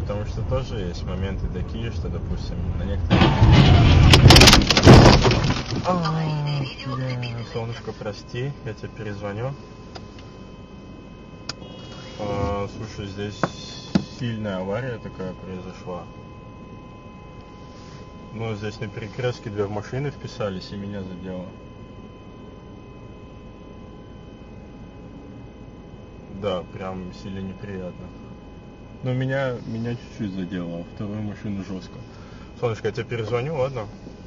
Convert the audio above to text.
потому что тоже есть моменты такие, что, допустим, на некоторых... Бля, солнышко, прости, я тебе перезвоню. Слушай, здесь сильная авария такая произошла. Ну, здесь на перекрестке две машины вписались и меня задело. Да, прям сильно неприятно. Но меня чуть-чуть задело, а вторую машину жестко. Солнышко, я тебе перезвоню, ладно?